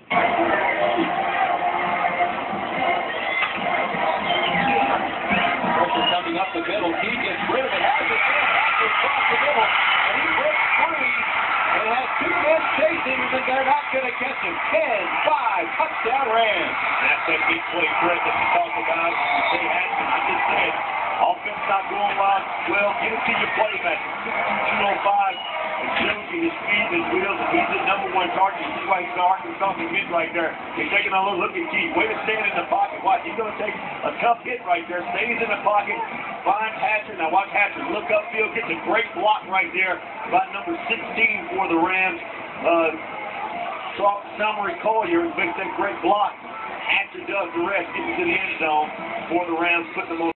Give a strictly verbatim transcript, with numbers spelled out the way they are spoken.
Pressure coming up the middle. He gets rid of it. Has it there. Has it across the middle. And he breaks free. And has two men chasing, and they're not going to catch him. ten five. Touchdown Rams. That's that big play threat that we talked about. They had to just said, offense not going well. Well, get it to your playback. two oh five. And shows you his speed and his wheels, and he's the number one target. You see why he's the Arkansas mid right there. He's taking a look at Keith. Way to stand in the pocket. Watch, he's going to take a tough hit right there. Stays in the pocket. Finds Hatcher. Now watch Hatcher look upfield. Gets a great block right there by number sixteen for the Rams. Uh, Summary Collier makes that great block. Hatcher does the rest. Gets to the end zone for the Rams. Put them on.